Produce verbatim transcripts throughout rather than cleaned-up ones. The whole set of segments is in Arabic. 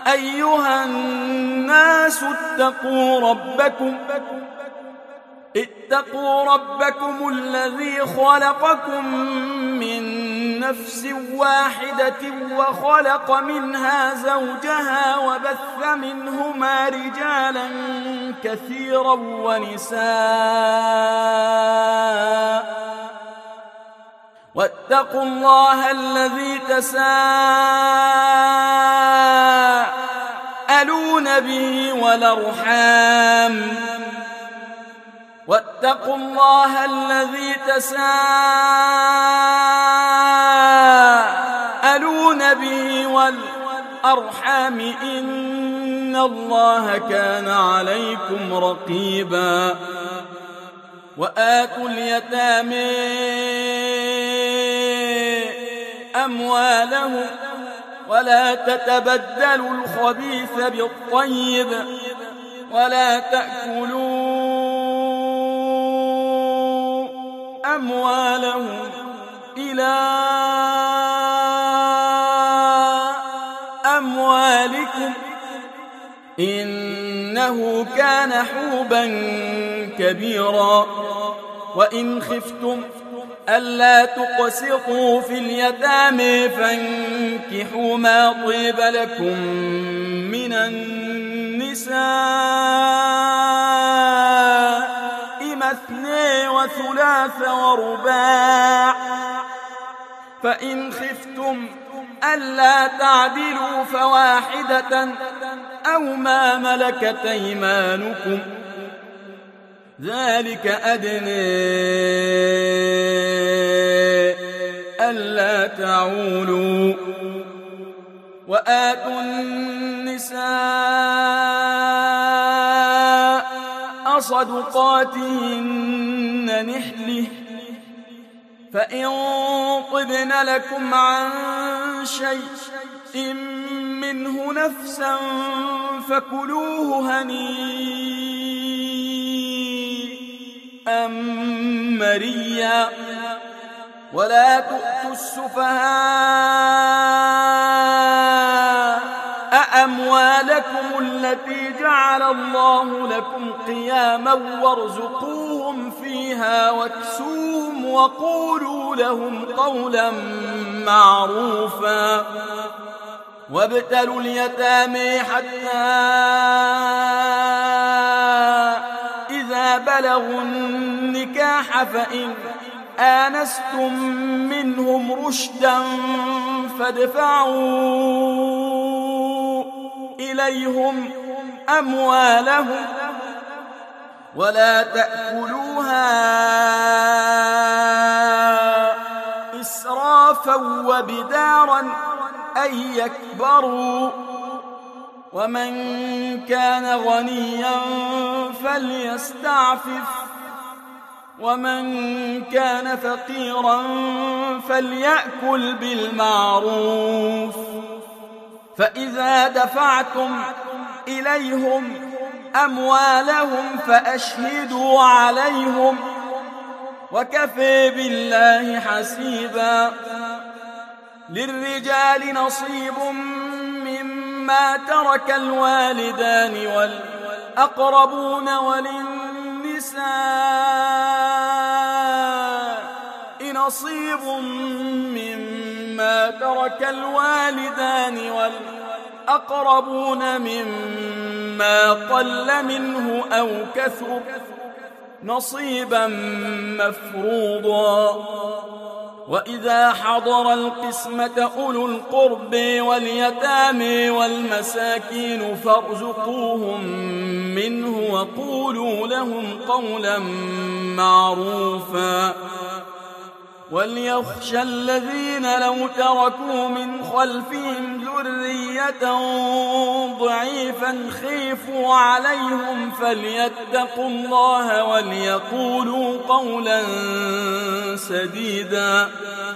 أيها الناس اتقوا ربكم اتقوا ربكم الذي خلقكم من نفس واحدة وخلق منها زوجها وبث منهما رجالا كثيرا ونساء واتقوا الله الذي تساءلون به والأرحام واتقوا الله الذي تساءلون به والأرحام إن الله كان عليكم رقيبا وآتوا اليتامى أموالهم ولا تتبدلوا الخبيث بالطيب ولا تأكلوا أموالهم إلى أموالكم إنه كان حوبا كبيرا وإن خفتم ألا تقسطوا في اليتامى فانكحوا ما طيب لكم من النساء مثنى وثلاث ورباع فإن خفتم ألا تعدلوا فواحدة أو ما ملكت أيمانكم ذلك أدنى ألا تعولوا وآتوا النساء صدقاتهن نحله فإن طبن لكم عن شيء منه نفسا فكلوه هنيئا مريا ولا تؤتوا السفهاء أموالكم التي جعل الله لكم قياما وارزقوهم فيها واكسوهم وقولوا لهم قولا معروفا وابتلوا اليتامى حتى إذا بلغوا النكاح فإن آنستم منهم رشدا فادفعوا إليهم أموالهم ولا تأكلوها إسرافا وبدارا أن يكبروا ومن كان غنيا فليستعفف ومن كان فقيرا فليأكل بالمعروف فإذا دفعتم إليهم أموالهم فأشهدوا عليهم وكفى بالله حسيبا للرجال نصيب مما ترك الوالدان والأقربون وللنساء نصيب مما ترك الوالدان والأقربون مما قل منه أو كثر نصيبا مفروضا وإذا حضر القسمة أولو القرب واليتامى والمساكين فارزقوهم منه وقولوا لهم قولا معروفا وليخشى الذين لو تركوا من خلفهم ذرية ضعيفا خيفوا عليهم فليتقوا الله وليقولوا قولا سديدا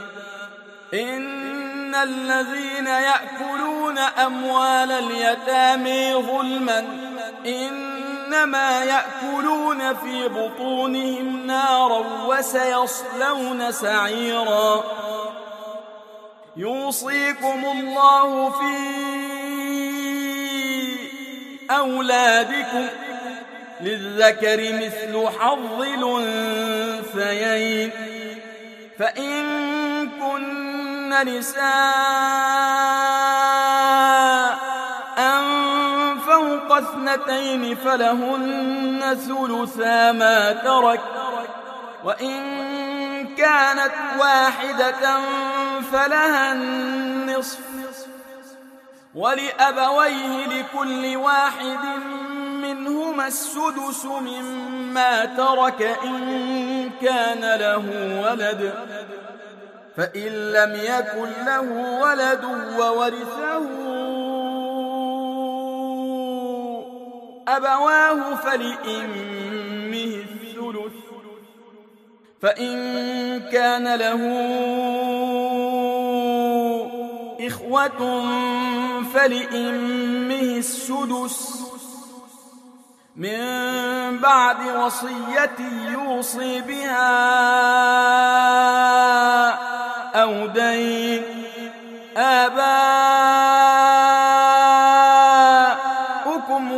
إن الذين يأكلون أموال اليتامى ظلما إنما يأكلون في بطونهم نارا وسيصلون سعيرا يوصيكم الله في أولادكم للذكر مثل حظ الأنثيين فإن كن نساء فوق اثنتين فلهن ثلثا ما ترك وإن كانت واحدة فلها النصف ولأبويه لكل واحد منهما السدس مما ترك إن كان له ولد فإن لم يكن له ولد وورثه أبواه فلأمه الثلث فإن كان له إخوة فلأمه السدس من بعد وصية يوصي بها أو دين آباؤكم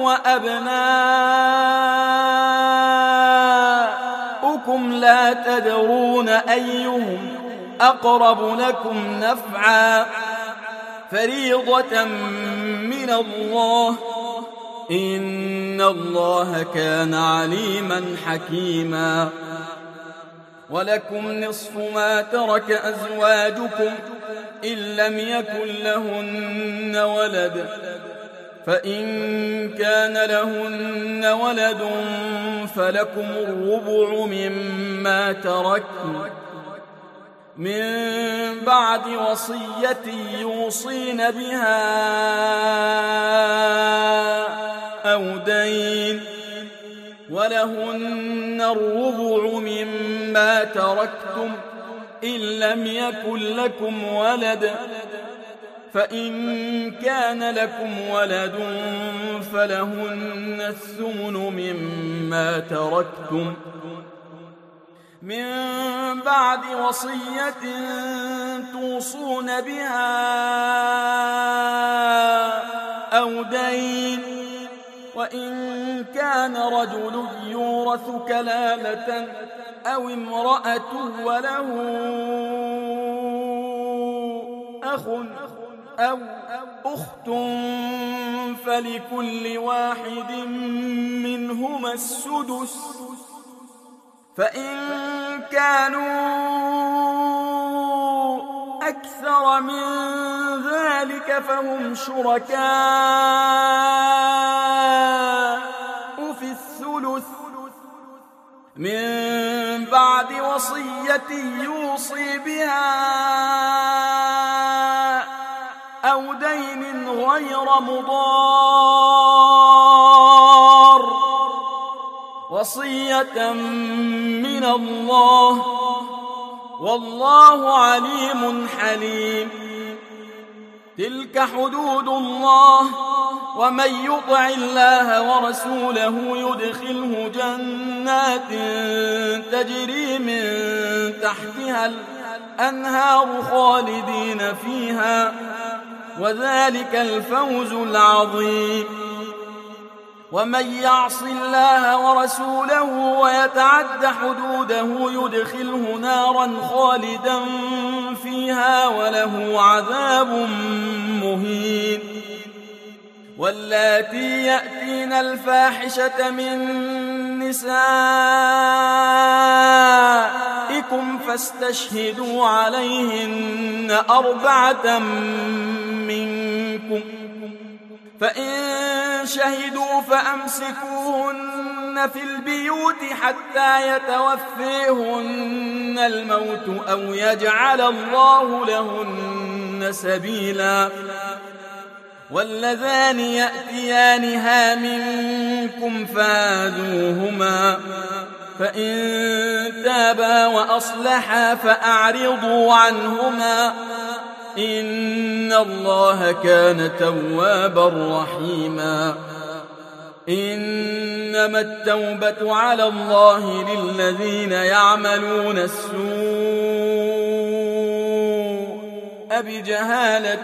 وأبناؤكم لا تدرون أيهم أقرب لكم نفعا فريضة من الله إن الله كان عليما حكيما ولكم نصف ما ترك أزواجكم إن لم يكن لهن ولد فإن كان لهن ولد فلكم الربع مما تركتم من بعد وصية يوصين بها أو دين ولهن الربع مما تركتم إن لم يكن لكم ولد فإن كان لكم ولد فلهن الثمن مما تركتم من بعد وصية توصون بها أو دين وإن كان رجل يورث كلالة أو امرأة وله أخ أو أخت فلكل واحد منهما السدس فإن كانوا أكثر من ذلك فهم شركاء في الثلث من بعد وصية يوصي بها أو دين غير مضار وصية من الله والله عليم حليم تلك حدود الله ومن يطع الله ورسوله يدخله جنات تجري من تحتها الأنهار خالدين فيها وذلك الفوز العظيم ومن يعص الله ورسوله ويتعد حدوده يدخله نارا خالدا فيها وله عذاب مهين واللاتي يأتين الفاحشة من نسائكم فاستشهدوا عليهن أربعة منكم فإن شهدوا فأمسكوهن في البيوت حتى يتوفيهن الموت أو يجعل الله لهن سبيلا واللذان يأتيانها منكم فآذوهما فإن تابا وأصلحا فأعرضوا عنهما إن الله كان توابا رحيما إنما التوبة على الله للذين يعملون السوء بجهالة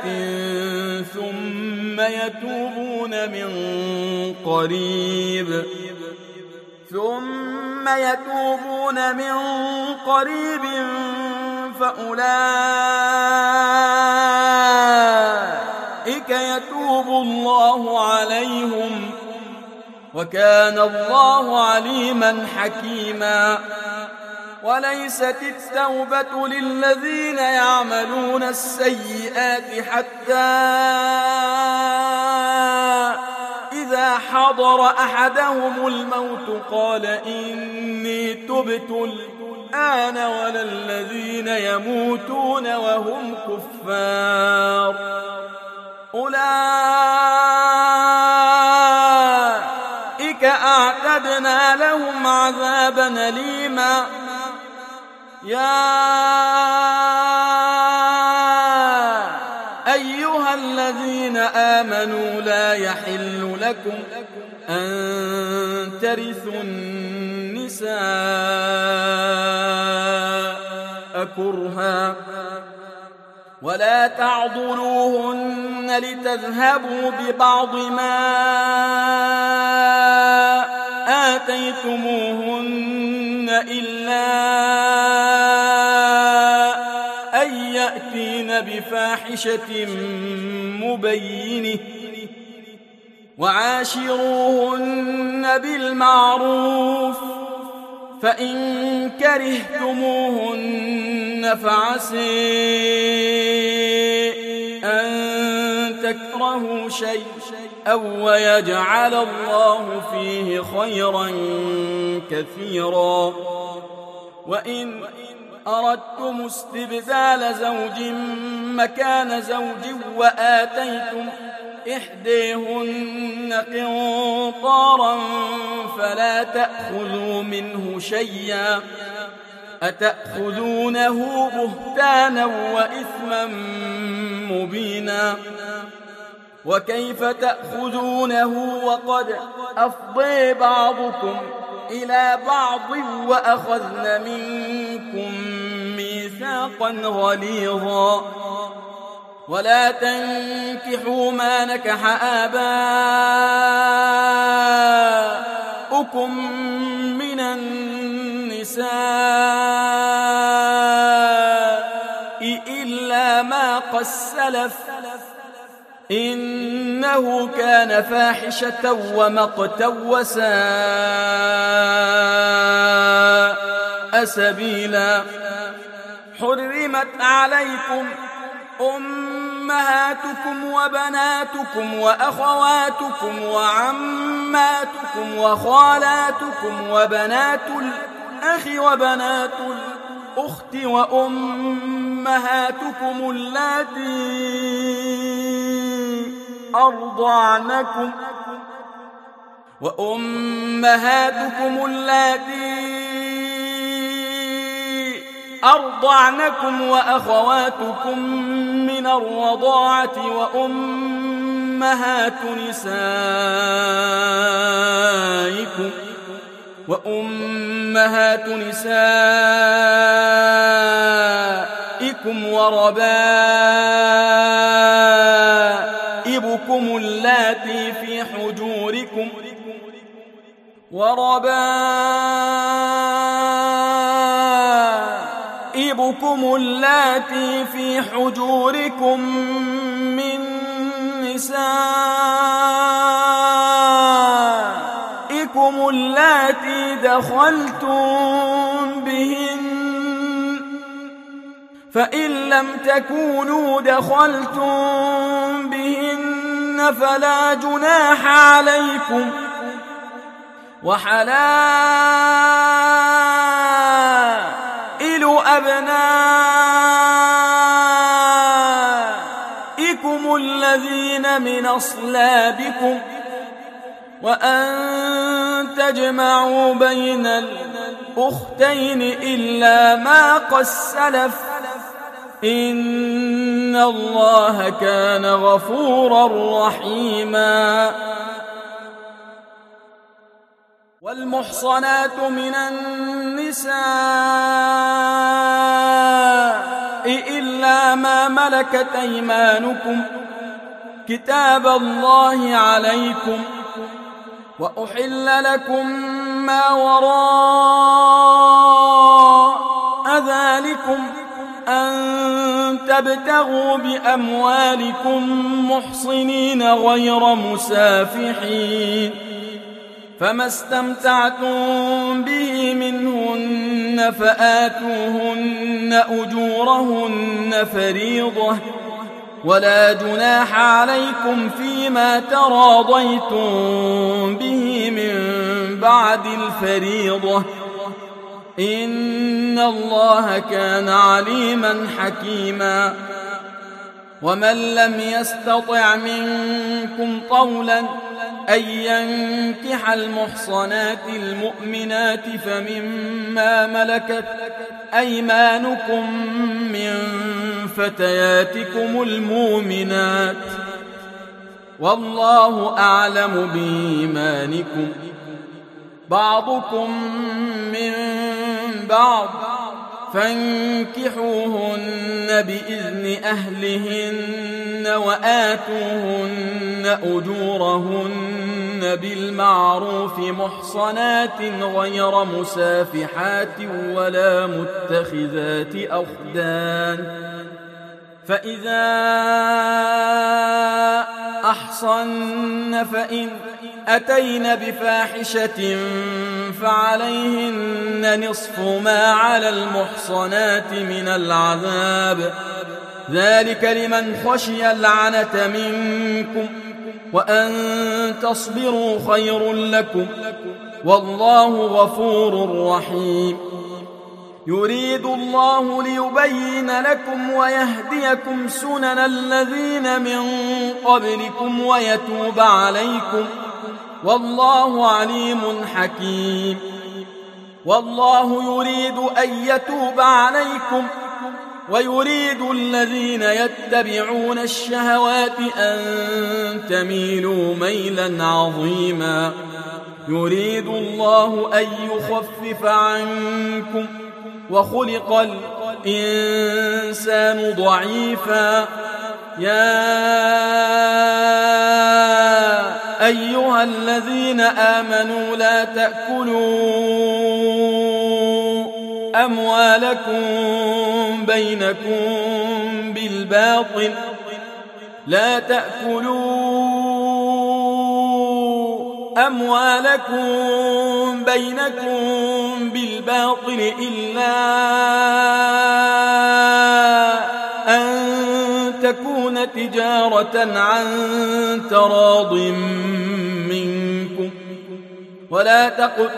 ثم يتوبون من قريب ثم يتوبون من قريب فأولئك يتوب الله عليهم وكان الله عليما حكيما. وليست التوبة للذين يعملون السيئات حتى إذا حضر أحدهم الموت قال إني تبت الآن ولا الذين يموتون وهم كفار أولئك أعتدنا لهم عذابا أليما. يا أيها الذين آمنوا لا يحل لكم أن ترثوا النساء كرها ولا تعضلوهن لتذهبوا ببعض ما آتيتموهن إلا أن يأتين بفاحشة مبينة وعاشروهن بالمعروف فإن كرهتموهن فعسي أن تكرهوا شيء أو يجعل الله فيه خيرا كثيرا. وإن أردتم استبدال زوج مكان زوج وآتيتم إحديهن قنطارا فلا تأخذوا منه شيئا أتأخذونه بهتانا وإثما مبينا. وكيف تأخذونه وقد أفضي بعضكم إلى بعض وأخذن منكم ميثاقا غليظا. ولا تنكحوا ما نكح آباؤكم من النساء إلا ما قد سلف إنه كان فاحشة ومقتا وساء سبيلا. حرمت عليكم أمهاتكم وبناتكم وأخواتكم وعماتكم وخالاتكم وبنات الأخ وبنات الأخت وأمهاتكم اللاتي أرضعنكم وأمهاتكم اللاتي أرضعنكم وأخواتكم من الرضاعة وأمهات نسائكم وأمهات نسائكم وربائبكم اللاتي في حجوركم وربائبكم اللاتي في حجوركم من نسائكم اللاتي دخلتم بهن فإن لم تكونوا دخلتم بهن فلا جناح عليكم وحلائل أبنائكم الذين من أصلابكم وأن تجمعوا بين الأختين إلا ما قد سلف إن الله كان غفورا رحيما. والمحصنات من النساء إلا إلا ما ملكت أيمانكم كتاب الله عليكم، وأحل لكم ما وراء ذلكم أن تبتغوا بأموالكم محصنين غير مسافحين، فما استمتعتم به منهن فآتوهن أجورهن فريضة، ولا جناح عليكم فيما تراضيتم به من بعد الفريضة، إن الله كان عليما حكيما. ومن لم يستطع منكم طولا أن ينكح المحصنات المؤمنات فمما ملكت أيمانكم من فتياتكم المؤمنات، والله أعلم بإيمانكم، بعضكم من بعض، فانكحوهن بإذن أهلهن وآتوهن أجورهن بالمعروف محصنات غير مسافحات ولا متخذات أخدان، فإذا أحصن فإن أتين بفاحشة فعليهن نصف ما على المحصنات من العذاب، ذلك لمن خشي العنة منكم، وأن تصبروا خير لكم، والله غفور رحيم. يريد الله ليبين لكم ويهديكم سنن الذين من قبلكم ويتوب عليكم، والله عليم حكيم. والله يريد أن يتوب عليكم ويريد الذين يتبعون الشهوات أن تميلوا ميلا عظيما. يريد الله أن يخفف عنكم وخلق الإنسان ضعيفا. يا أيها الذين آمنوا لا تأكلوا أموالكم بينكم بالباطل لا تأكلوا أموالكم بينكم بالباطل إلا أن تكون تجارة عن تراض منكم، ولا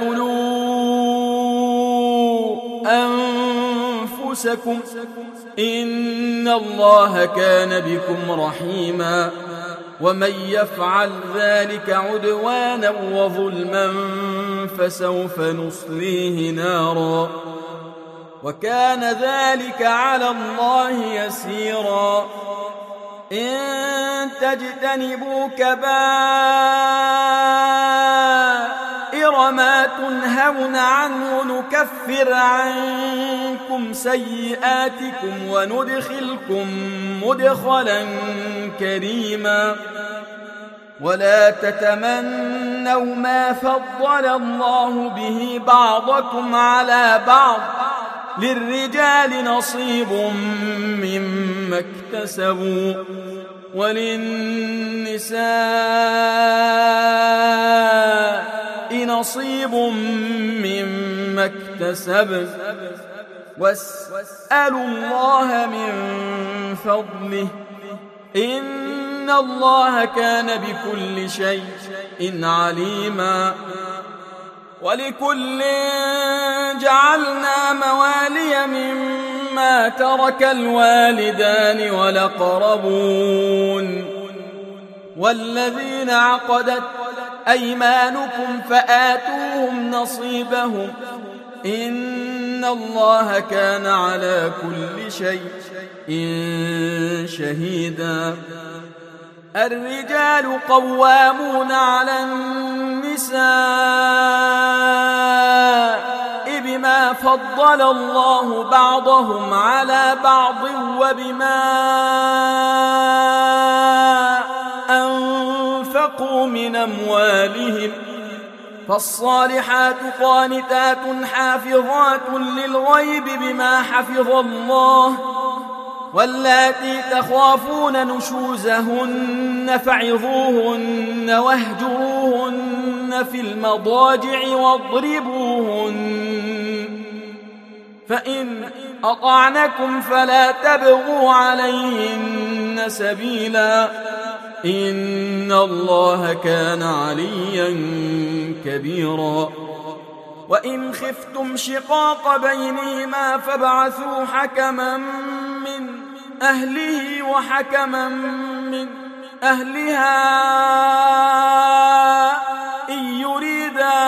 تقتلوا أنفسكم إن الله كان بكم رحيما. ومن يفعل ذلك عدوانا وظلما فسوف نصليه نارا، وكان ذلك على الله يسيرا. إن تجتنبوا كبائر ما تنهون عنه نكفر عنكم سيئاتكم وندخلكم مدخلا كريما. ولا تتمنوا ما فضل الله به بعضكم على بعض، للرجال نصيب مما اكتسبوا وللنساء نصيب مما اكتسبن، واسألوا الله من فضله إن الله كان بكل شيء عليما. ولكل جعلنا موالي مما ترك الوالدان والأقربون والذين عقدت أيمانكم فآتوهم نصيبهم إن الله كان على كل شيء شهيدا. الرجال قوامون على النساء بما فضل الله بعضهم على بعض وبما أنفقوا من أموالهم فالصالحات قانتات حافظات للغيب بما حفظ الله واللاتي تخافون نشوزهن فعظوهن واهجروهن في المضاجع واضربوهن فإن أطعنكم فلا تبغوا عليهن سبيلا إن الله كان عليا كبيرا وإن خفتم شقاق بينهما فابعثوا حكما من أهله وحكما من أهلها إن يريدا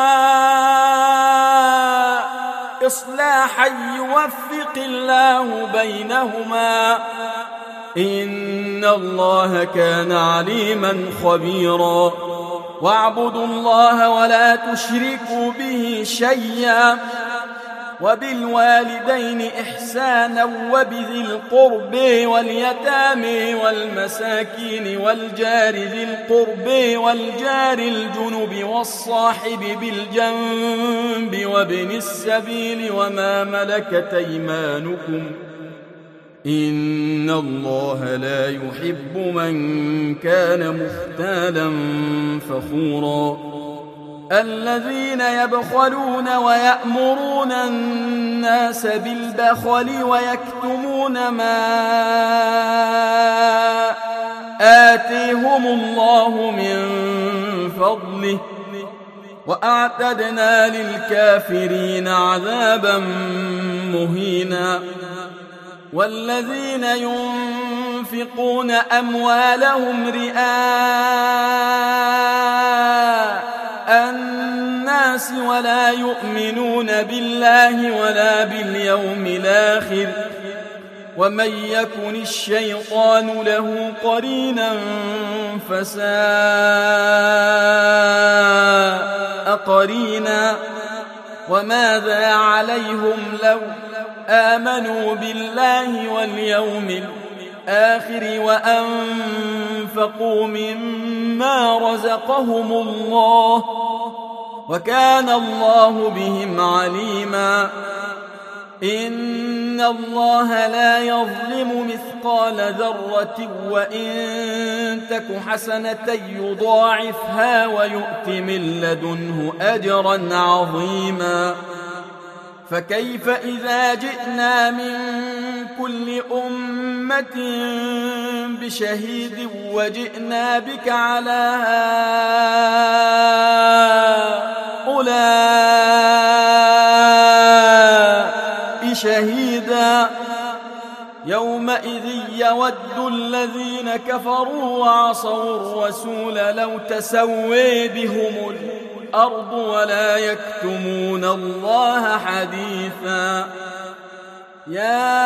إصلاحا يوفق الله بينهما إن الله كان عليما خبيرا واعبدوا الله ولا تشركوا به شيئا وبالوالدين إحسانا وبذي القرب واليتامى والمساكين والجار ذي القرب والجار الجنب والصاحب بالجنب وابن السبيل وما ملكت أيمانكم إن الله لا يحب من كان مختالا فخورا الذين يبخلون ويأمرون الناس بالبخل ويكتمون ما آتيهم الله من فضله وأعتدنا للكافرين عذابا مهينا والذين ينفقون أموالهم رئاء الناس ولا يؤمنون بالله ولا باليوم الآخر ومن يكن الشيطان له قرينا فساء قرينا وماذا عليهم لو آمنوا بالله واليوم الآخر وأنفقوا مما رزقهم الله وكان الله بهم عليما إن الله لا يظلم مثقال ذرة وإن تك حسنة يضاعفها ويؤت من لدنه أجرا عظيما فكيف إذا جئنا من كل أمة بشهيد وجئنا بك على هؤلاء شهيدا يومئذ يود الذين كفروا وعصوا الرسول لو تسوي بهم الأرض ولا يكتمون الله حديثا يا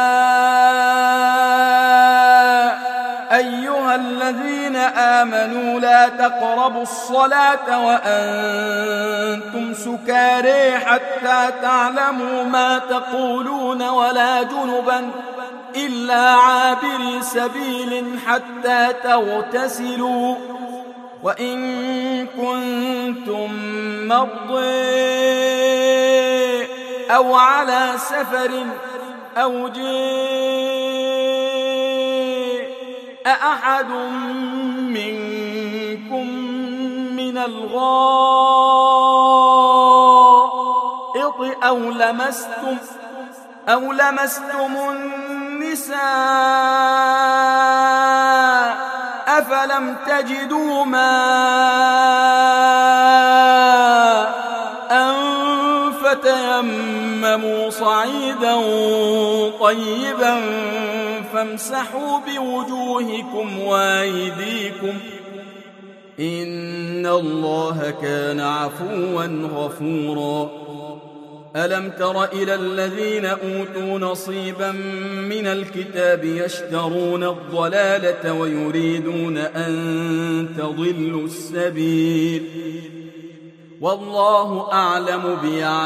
أيها الذين آمنوا لا تقربوا الصلاة وأنتم سكارى حتى تعلموا ما تقولون ولا جنبا إلا عابري سبيل حتى تغتسلوا وإن كنتم مرضى أو على سفر أو جاء أحد منكم من الغائط أو لمستم أو لمستم النساء أفلم تجدوا ماء فتيمموا صعيدا طيبا فامسحوا بوجوهكم وأيديكم إن الله كان عفوا غفورا ألم تر إلى الذين أوتوا نصيبا من الكتاب يشترون الضلالة ويريدون أن تضلوا السبيل والله أعلم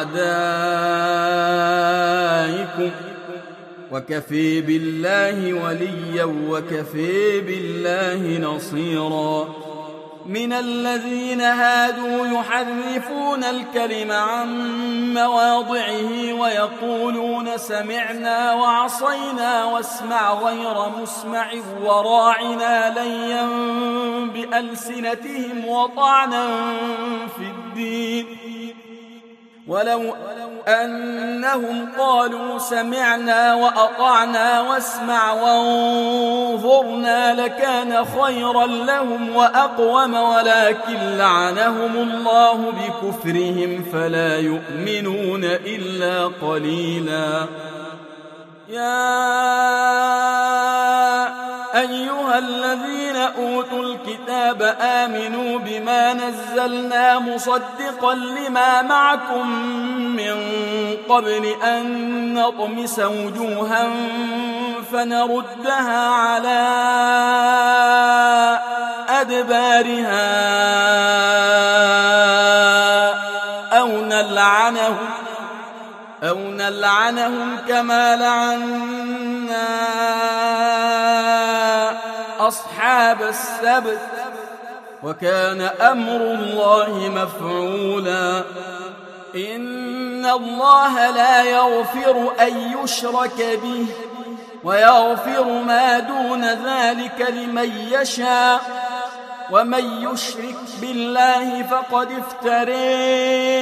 بأعدائكم وكفي بالله وليا وكفي بالله نصيرا. من الذين هادوا يحرفون الكلم عن مواضعه ويقولون سمعنا وعصينا واسمع غير مسمع وراعنا ليا بألسنتهم وطعنا في الدين، ولو أنهم قالوا سمعنا وأطعنا واسمع وانظرنا لكان خيرا لهم وأقوم، ولكن لعنهم الله بكفرهم فلا يؤمنون إلا قليلا. يا أيها الذين أوتوا الكتاب آمنوا بما نزلنا مصدقا لما معكم من قبل أن نطمس وجوها فنردها على أدبارها أو نلعنهم أو نلعنهم كما لعنا أصحاب السبت وكان أمر الله مفعولا. إن الله لا يغفر أن يشرك به ويغفر ما دون ذلك لمن يشاء، ومن يشرك بالله فقد افترى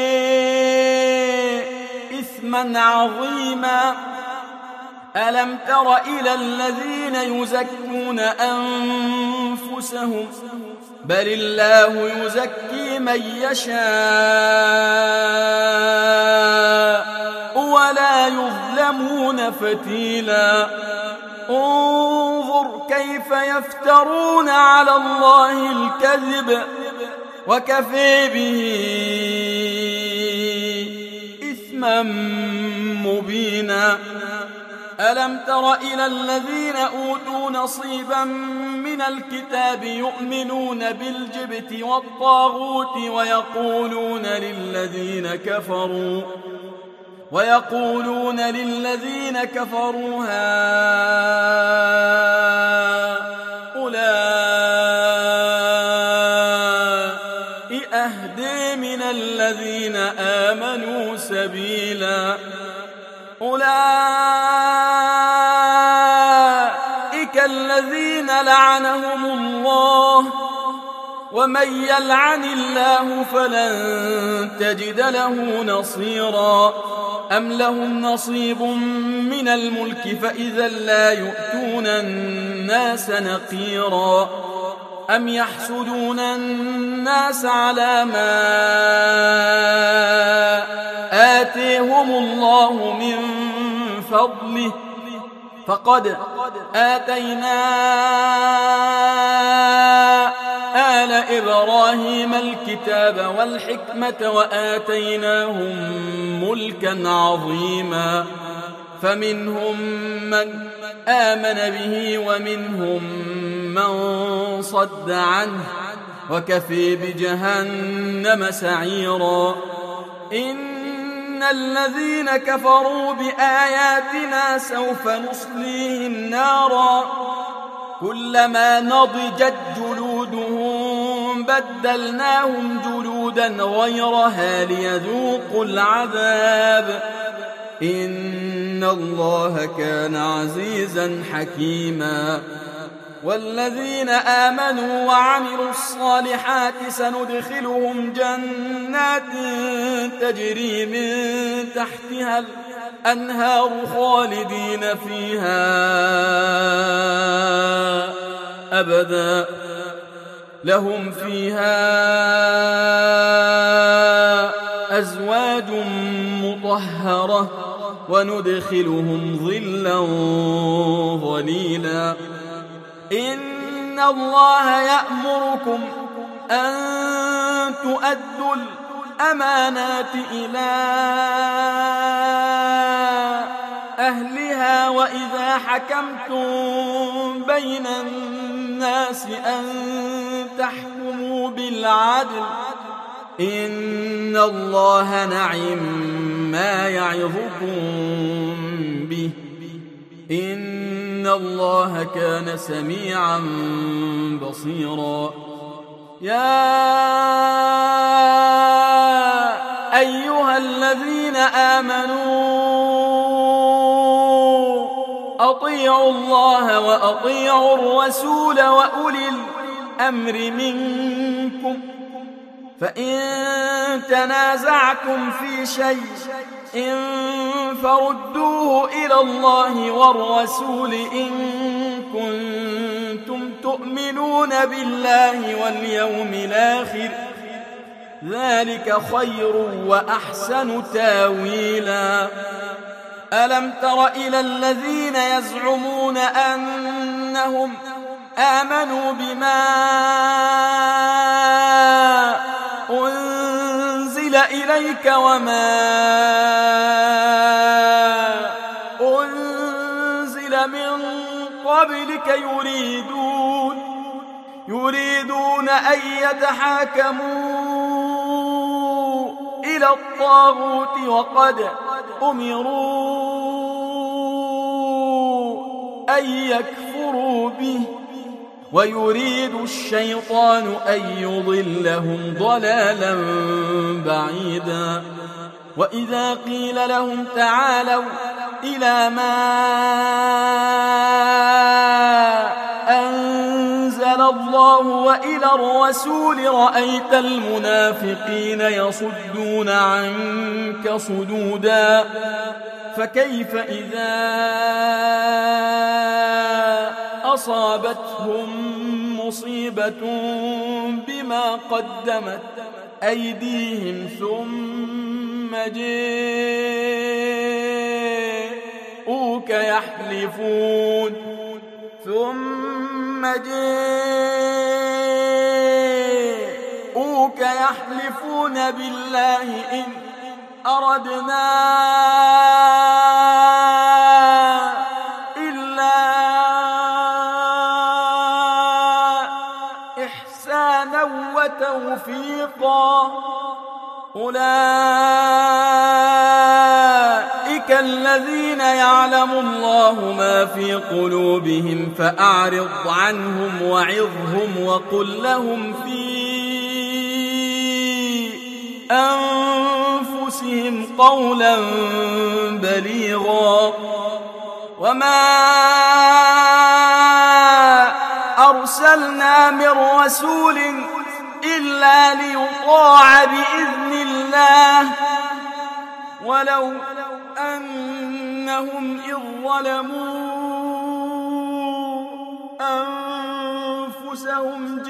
إثما عظيما. ألم تر إلى الذين يزكون أنفسهم بل الله يزكي من يشاء ولا يظلمون فتيلا. انظر كيف يفترون على الله الكذب وكفى به إثما مبينا. ألم تر إلى الذين أوتوا نصيبا من الكتاب يؤمنون بالجبت والطاغوت ويقولون للذين كفروا ويقولون للذين كفروا هؤلاء أهدى من الذين آمنوا سبيلا. أولئك الذين لعنهم الله ومن يلعن الله فلن تجد له نصيرا. أم لهم نصيب من الملك فإذا لا يؤتون الناس نقيرا. أم يحسدون الناس على ما آتيهم الله من فضله فقد آتينا آل إبراهيم الكتاب والحكمة وآتيناهم ملكا عظيما. فمنهم من آمن به ومنهم من صد عنه وكفى بجهنم سعيرا. إن الذين كفروا بآياتنا سوف نصليهم نارا كلما نضجت جلودهم بدلناهم جلودا غيرها ليذوقوا العذاب إن الله كان عزيزا حكيما. والذين آمنوا وعملوا الصالحات سندخلهم جنات تجري من تحتها الأنهار خالدين فيها أبدا لهم فيها أزواج مطهرة وندخلهم ظلا ظليلا. إن الله يأمركم أن تؤدوا الأمانات إلى أهلها وإذا حكمتم بين الناس أن تحكموا بالعدل إن الله نعم ما يعظكم به إن الله كان سميعا بصيرا. يا أيها الذين آمنوا أطيعوا الله وأطيعوا الرسول وأولي الأمر منكم فإن تنازعتم في شيء إن فردوه إلى الله والرسول إن كنتم تؤمنون بالله واليوم الآخر ذلك خير وأحسن تاويلا. ألم تر إلى الذين يزعمون أنهم آمنوا بما أنزل إليك وما أنزل من قبلك يريدون يريدون أن يتحاكموا إلى الطاغوت وقد أمروا أن يكفروا به ويريد الشيطان أن يضلهم ضلالا بعيدا. وإذا قيل لهم تعالوا إلى ما أنزل الله وإلى الرسول رأيت المنافقين يصدون عنك صدودا. فكيف إذا أصابتهم مصيبة بما قدمت أيديهم ثم جاءوك يحلفون ثم جاءوك يحلفون بالله إن أردنا إلا إحسانا وتوفيقا. أولئك الذين يعلم الله ما في قلوبهم فأعرض عنهم وعظهم وقل لهم في أنفسهم قولا بليغا. وما أرسلنا من رسول إلا ليطاع بإذن الله ولو أنهم إذ ظلموا أنفسهم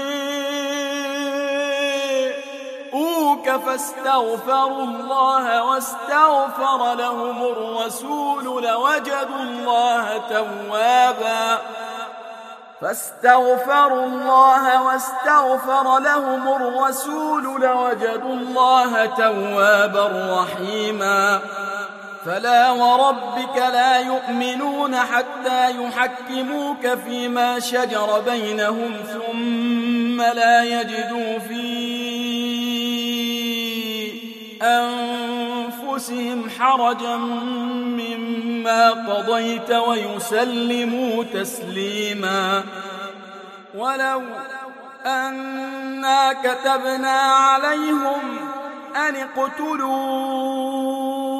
جاءوك فاستغفروا الله واستغفر لهم الرسول لوجدوا الله توابا فاستغفروا الله واستغفر لهم الرسول لوجدوا الله توابا رحيما. فلا وربك لا يؤمنون حتى يحكموك فيما شجر بينهم ثم لا يجدوا في أنفسهم حرجا مما قضيت ويسلموا تسليما. ولو أنا كتبنا عليهم أن اقتلوا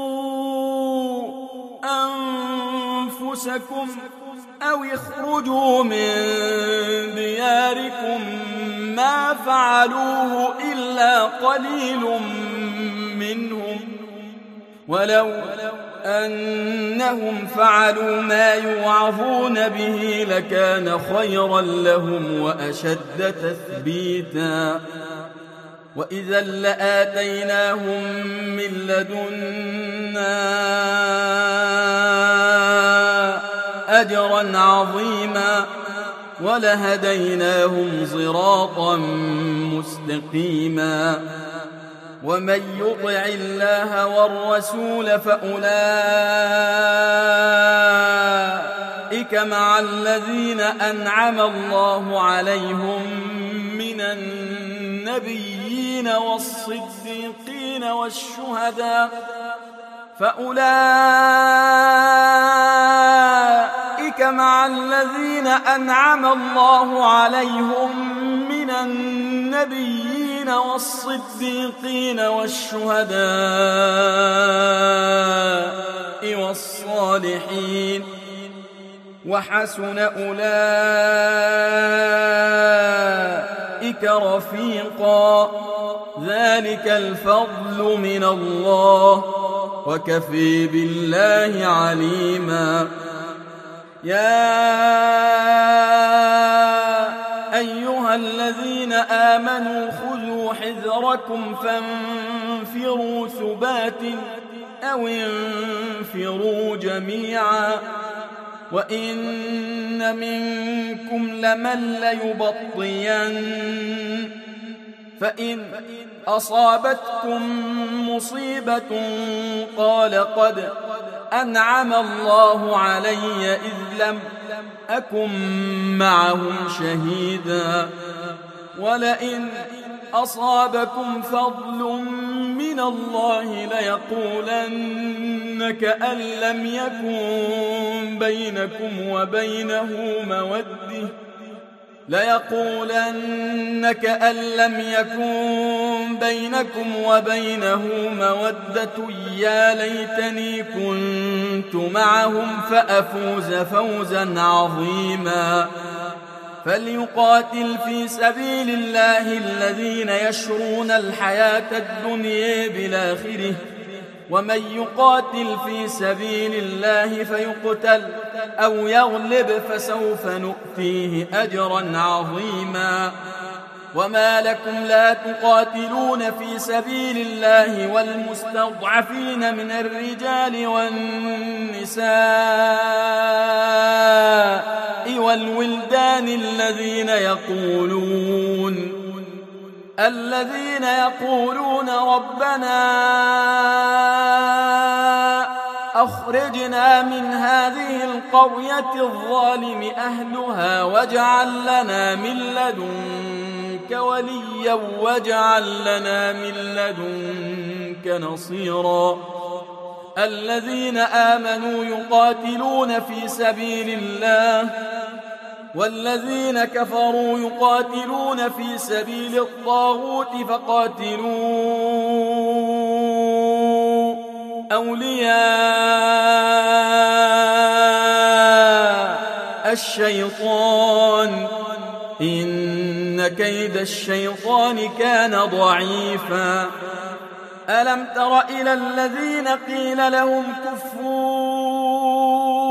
أنفسكم أو اخرجوا من دياركم ما فعلوه إلا قليل منهم ولو أنهم فعلوا ما يوعظون به لكان خيرا لهم وأشد تثبيتا. وإذا لآتيناهم من لدنا أجرا عظيما ولهديناهم صراطا مستقيما. ومن يطع الله والرسول فأولئك مع الذين أنعم الله عليهم من النبيين والصديقين والشهداء فأولئك مع الذين أنعم الله عليهم من النبيين والصديقين والشهداء والصالحين وحسن أولئك رفيقا ذلك الفضل من الله وكفى بالله عليما يا أيها الذين آمنوا خذوا حذركم فانفروا ثبات أو انفروا جميعا وإن منكم لمن ليبطين فإن أصابتكم مصيبة قال قد أنعم الله علي إذ لم أكن معهم شهيدا ولئن أصابكم فضل من الله ليقولن كأن لم يكن بينكم وبينه مودة ليقولن كأن لم يكن بينكم وبينه مودة يا ليتني كنت معهم فأفوز فوزا عظيما فليقاتل في سبيل الله الذين يشرون الحياة الدنيا بالآخرة ومن يقاتل في سبيل الله فيقتل أو يغلب فسوف نؤتيه أجرا عظيما وما لكم لا تقاتلون في سبيل الله والمستضعفين من الرجال والنساء والولدان الذين يقولون الذين يقولون ربنا أخرجنا من هذه القرية الظالم أهلها واجعل لنا من لدنك وليا واجعل لنا من لدنك نصيرا الذين آمنوا يقاتلون في سبيل الله والذين كفروا يقاتلون في سبيل الطاغوت فقاتلوا أولياء الشيطان إن كيد الشيطان كان ضعيفا ألم تر إلى الذين قيل لهم كفوا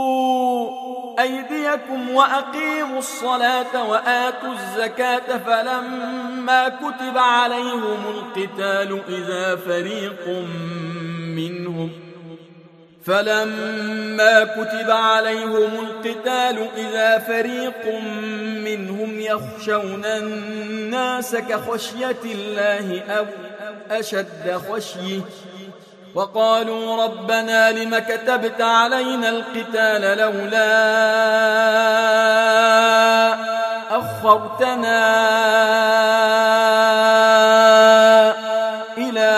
أيديكم وأقيموا الصلاة وآتوا الزكاة فلما كتب عليهم القتال إذا فريق منهم فلما كتب عليهم القتال إذا فريق منهم يخشون الناس كخشية الله أو أشد خشية وقالوا ربنا لم كتبت علينا القتال لولا أخرتنا إلى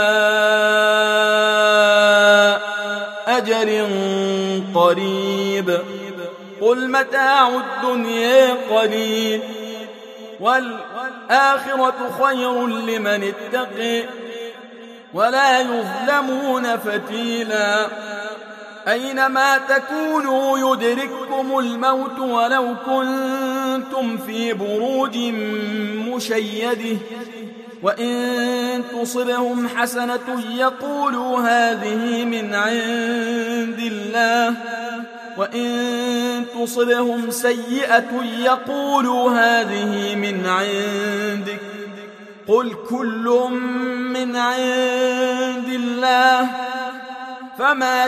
أجل قريب قل متاع الدنيا قليل والآخرة خير لمن اتقي ولا يظلمون فتيلا أينما تكونوا يدرككم الموت ولو كنتم في بروج مشيدة وإن تصبهم حسنة يقولوا هذه من عند الله وإن تصبهم سيئة يقولوا هذه من عندك قل كل من عند الله فما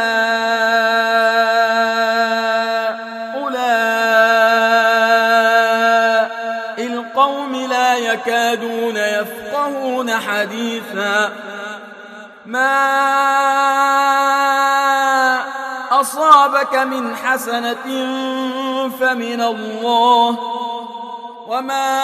لهؤلاء القوم لا يكادون يفقهون حديثا ما أصابك من حسنة فمن الله، وما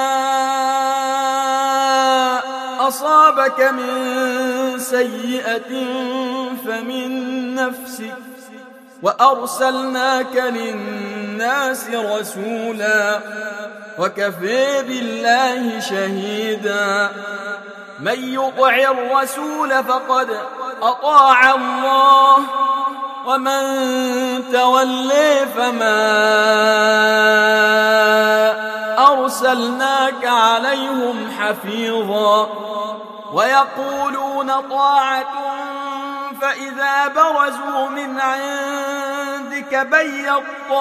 أصابك من سيئة فمن نفسك، وأرسلناك للناس رسولا وكفى بالله شهيدا. من يطع الرسول فقد أطاع الله، ومن تولي فما أرسلناك عليهم حفيظا. ويقولون طاعة فإذا برزوا من عندك بيت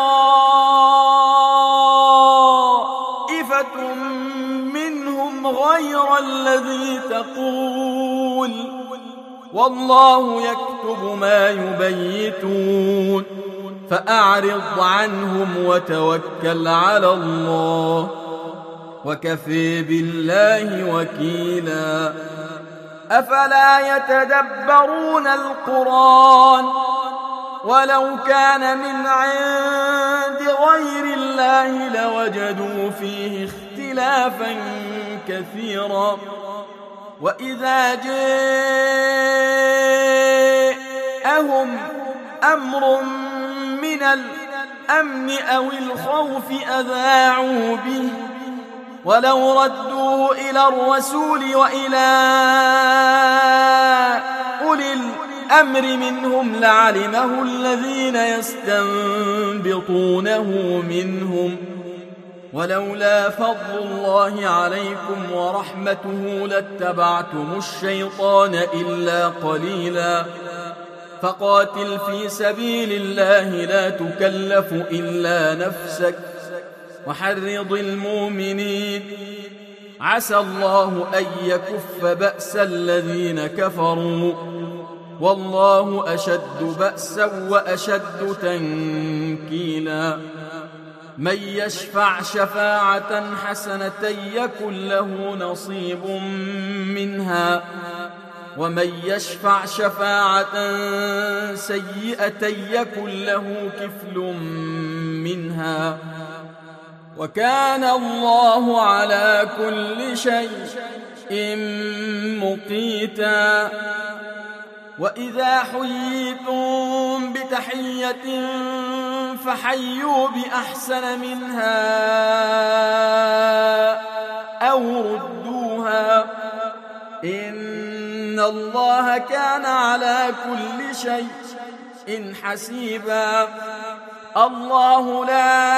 طائفة منهم غير الذي تقول، والله يكتب ما يبيتون، فأعرض عنهم وتوكل على الله، وكفى بالله وكيلا. أفلا يتدبرون القرآن ولو كان من عند غير الله لوجدوا فيه اختلافا كثيرا. وإذا جاءهم أمر من الأمن أو الخوف أذاعوا به، ولو ردوه إلى الرسول وإلى أولي الأمر منهم لعلمه الذين يستنبطونه منهم، ولولا فضل الله عليكم ورحمته لاتبعتم الشيطان إلا قليلا. فقاتل في سبيل الله لا تكلف إلا نفسك، وحرض المؤمنين، عسى الله أن يكف بأس الذين كفروا، والله أشد بأسا وأشد تنكيلا. من يشفع شفاعة حسنة يكن له نصيب منها، ومن يشفع شفاعة سيئة يكن له كفل منها، وكان الله على كل شيء مقيتا. وإذا حييتم بتحية فحيوا بأحسن منها أو ردوها، إن الله كان على كل شيء حسيبا. الله لا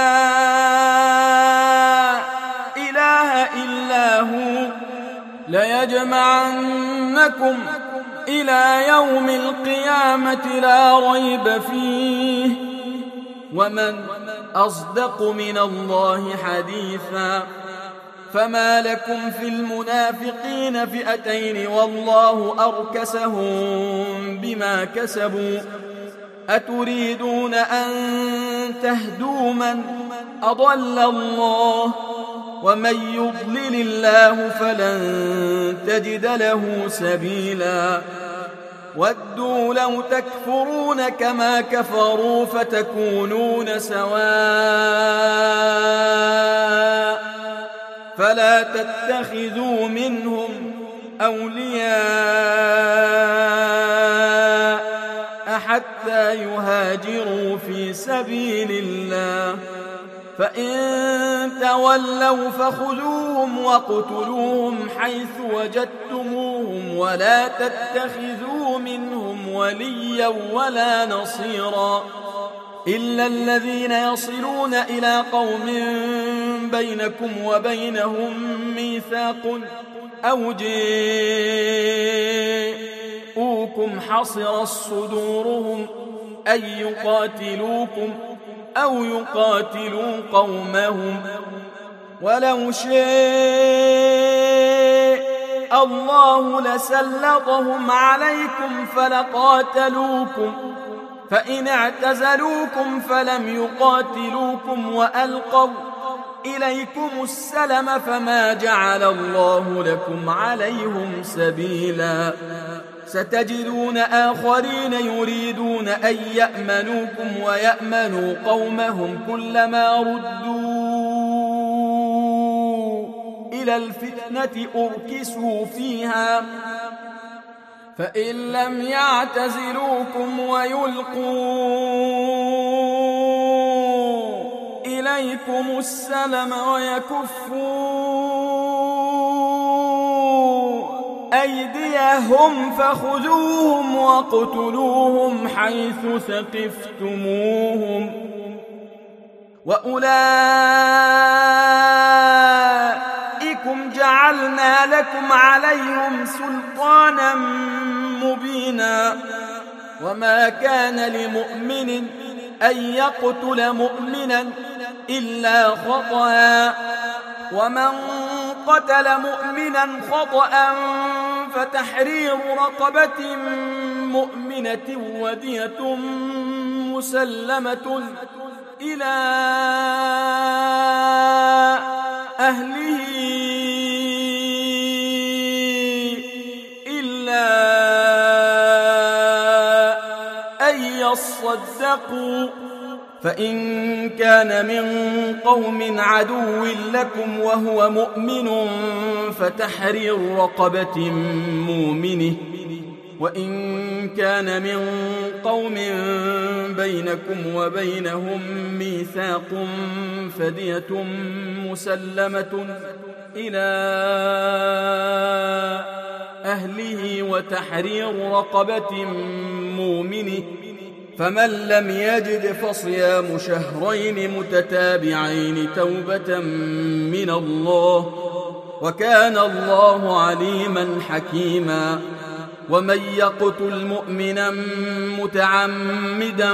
إله إلا هو ليجمعنكم إلى يوم القيامة لا ريب فيه، ومن أصدق من الله حديثا. فما لكم في المنافقين فئتين والله أركسهم بما كسبوا، أتريدون أن تهدوا من أضل الله، ومن يضلل الله فلن تجد له سبيلا. ودوا لو تكفرون كما كفروا فتكونون سواء، فلا تتخذوا منهم أولياء حتى يهاجروا في سبيل الله، فإن تولوا فخذوهم واقتلوهم حيث وجدتموهم، ولا تتخذوا منهم وليا ولا نصيرا، إلا الذين يصلون إلى قوم بينكم وبينهم ميثاق أو جاءوكم حصرت صدورهم أن يقاتلوكم أو يقاتلوا قومهم، ولو شاء الله لسلطهم عليكم فلقاتلوكم، فإن اعتزلوكم فلم يقاتلوكم وألقوا إليكم السلم فما جعل الله لكم عليهم سبيلا. ستجدون آخرين يريدون أن يأمنوكم ويأمنوا قومهم كلما ردوا إلى الفتنة أركسوا فيها فإن لم يعتزلوكم ويلقوا إليكم السلم ويكفوا أيديهم فخذوهم واقتلوهم حيث ثقفتموهم وأولئكم جعلنا لكم عليهم سلطانا مبينا وما كان لمؤمن أن يقتل مؤمنا إلا خطأ ومن قتل مؤمنا خطأ فتحرير رقبة مؤمنة ودية مسلمة إلى أهله إلا أن يصدقوا فإن كان من قوم عدو لكم وهو مؤمن فتحرير رقبة مؤمنة وإن كان من قوم بينكم وبينهم ميثاق فدية مسلمة إلى أهله وتحرير رقبة مؤمنة فمن لم يجد فصيام شهرين متتابعين توبة من الله وكان الله عليما حكيما ومن يقتل مؤمنا متعمدا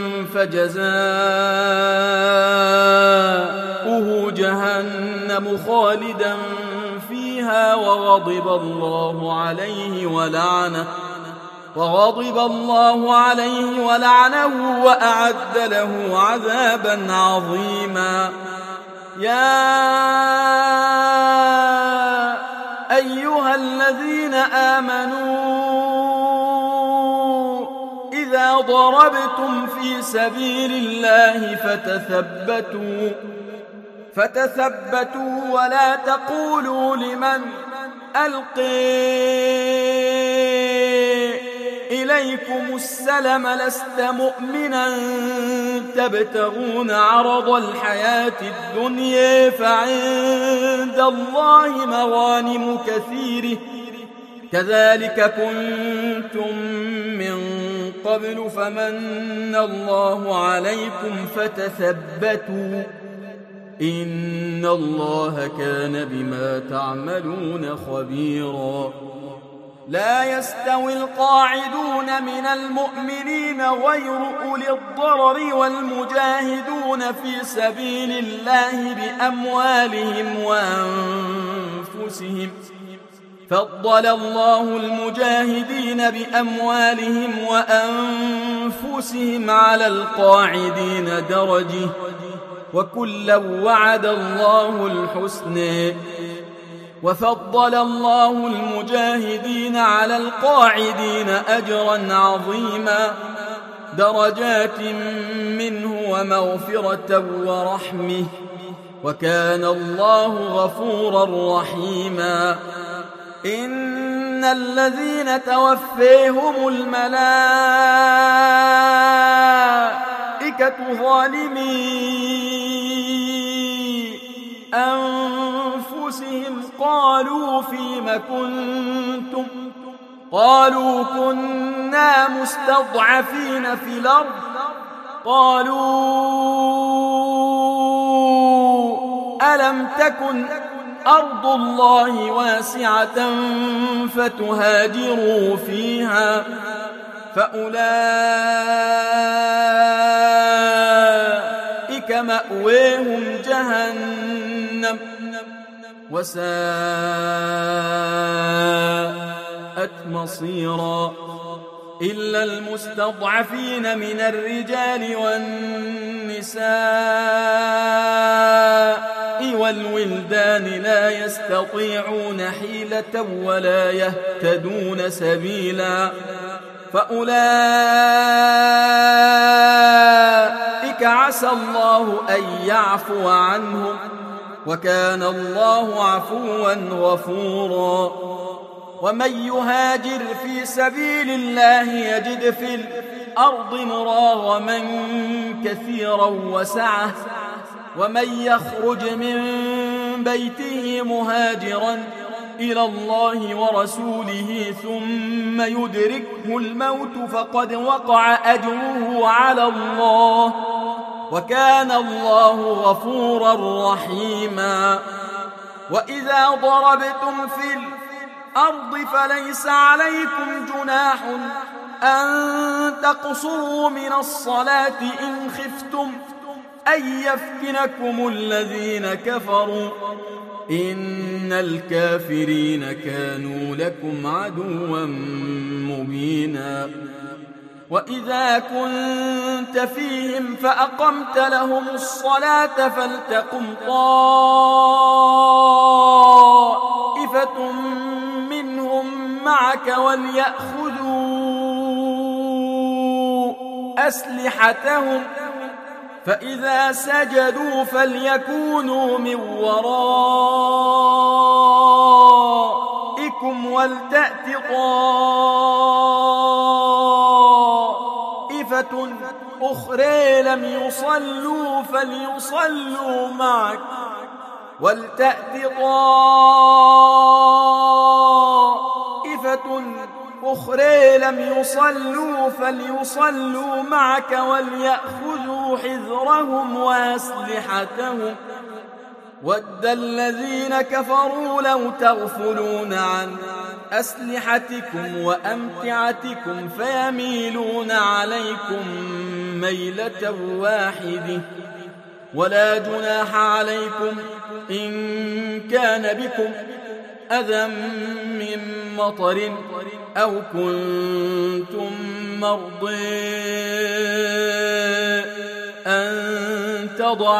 فجزاؤه جهنم خالدا فيها وغضب الله عليه ولعنه وغضب الله عليه ولعنه وأعد له عذابا عظيما يا أيها الذين آمنوا إذا ضربتم في سبيل الله فتثبتوا فتثبتوا ولا تقولوا لمن ألقي إليكم السلم لست مؤمنا تبتغون عرض الحياة الدنيا فعند الله مغانم كثيرة كذلك كنتم من قبل فمن الله عليكم فتثبتوا إن الله كان بما تعملون خبيرا لا يستوي القاعدون من المؤمنين غير أولي الضرر والمجاهدون في سبيل الله بأموالهم وأنفسهم فضل الله المجاهدين بأموالهم وأنفسهم على القاعدين درجة وكلا وعد الله الحسنى وفضل الله المجاهدين على القاعدين أجرا عظيما درجات منه ومغفرة ورحمة وكان الله غفورا رحيما إن الذين توفيهم الملائكة ظالمي أنفسهم قالوا فيم كنتم قالوا كنا مستضعفين في الأرض قالوا ألم تكن أرض الله واسعة فتهاجروا فيها فأولئك مأويهم جهنم وساءت مصيرا إلا المستضعفين من الرجال والنساء والولدان لا يستطيعون حيلة ولا يهتدون سبيلا فأولئك عسى الله أن يعفو عنهم وكان الله عفوا غفورا ومن يهاجر في سبيل الله يجد في الأرض مراغما كثيرا وسعة ومن يخرج من بيته مهاجرا إلى الله ورسوله ثم يدركه الموت فقد وقع أجره على الله وكان الله غفورا رحيما وإذا ضربتم في الأرض فليس عليكم جناح أن تقصروا من الصلاة إن خفتم أن يفتنكم الذين كفروا إن الكافرين كانوا لكم عدوا مبينا وإذا كنت فيهم فأقمت لهم الصلاة فلتقم طائفة منهم معك وليأخذوا أسلحتهم فإذا سجدوا فليكونوا من ورائكم ولتأت طائفة أخرى لم يصلوا فليصلوا معك ولتأت طائفة أخرى لم يصلوا فليصلوا معك وليأخذوا حذرهم وأسلحتهم ود الذين كفروا لو تغفلون عن أسلحتكم وأمتعتكم فيميلون عليكم ميلة واحدة ولا جناح عليكم إن كان بكم أذى من مطر أو كنتم مرضى أن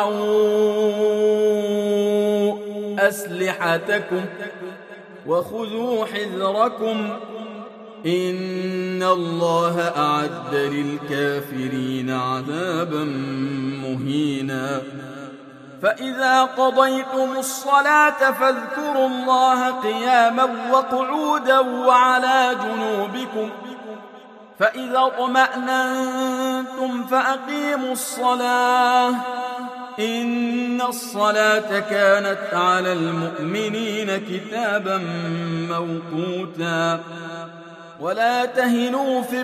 تضعوا أسلحتكم وخذوا حذركم إن الله أعد للكافرين عذابا مهينا فإذا قضيتم الصلاة فاذكروا الله قياما وقعودا وعلى جنوبكم فإذا اطمأننتم فأقيموا الصلاة إن الصلاة كانت على المؤمنين كتابا موقوتا ولا تهنوا في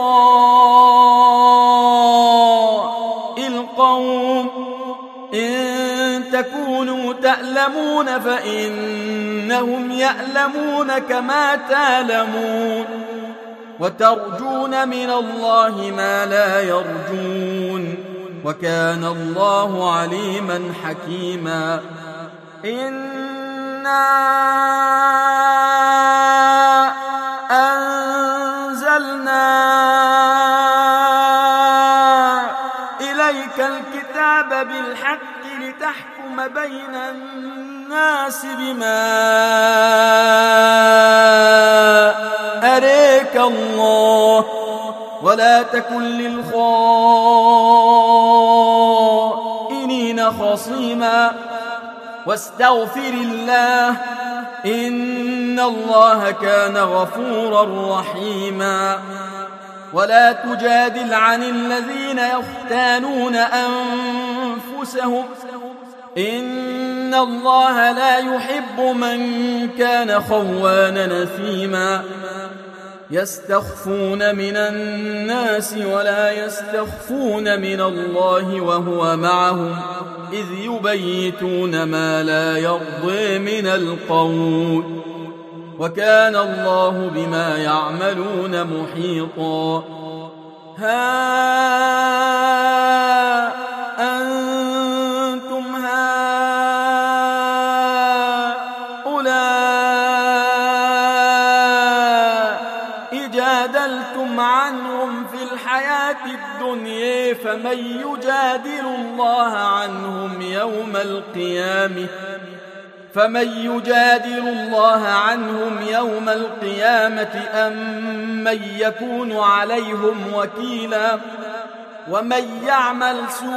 ابتغاء القوم إن تكونوا تألمون فإنهم يألمون كما تألمون وترجون من الله ما لا يرجون وكان الله عليما حكيما إنا أنزلنا إليك الكتاب بالحق لتحكم بين الناس بما أريك الله ولا تكن للخائنين خصيما واستغفر الله إن الله كان غفورا رحيما ولا تجادل عن الذين يختانون أنفسهم إن الله لا يحب من كان خوانا نثيما يستخفون من الناس ولا يستخفون من الله وهو معهم إذ يبيتون ما لا يرضي من القول وكان الله بما يعملون محيطا ها أنتم هؤلاء جادلتم عنهم في الحياة الدنيا فمن يجادل الله عنهم يوم القيامة فمن يجادل الله عنهم يوم القيامة أم من يكون عليهم وكيلا ومن يعمل